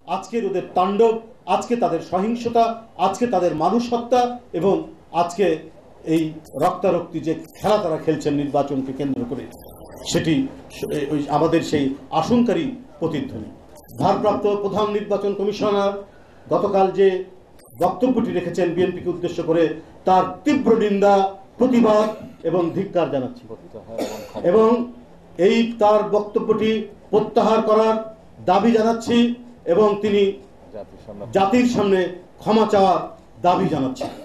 আজকের ওদের তাণ্ডব, আজকে তাদের সহিংসতা, আজকে তাদের মানুষ হত্যা এবং আজকে এই রক্তারক্তি যে খেলা তারা খেলছেন নির্বাচনকে কেন্দ্র করে, সেটি আমাদের সেই আশঙ্কারই প্রতিধ্বনি। ভারপ্রাপ্ত প্রধান নির্বাচন কমিশনার গতকাল যে বক্তব্যটি রেখেছেন বিএনপিকে উদ্দেশ্য করে, তার তীব্র নিন্দা, প্রতিবাদ এবং ধিক্কার জানাচ্ছি এবং এই তার বক্তব্যটি প্রত্যাহার করার দাবি জানাচ্ছি এবং তিনি জাতির সামনে ক্ষমা চাওয়ার দাবি জানাচ্ছেন।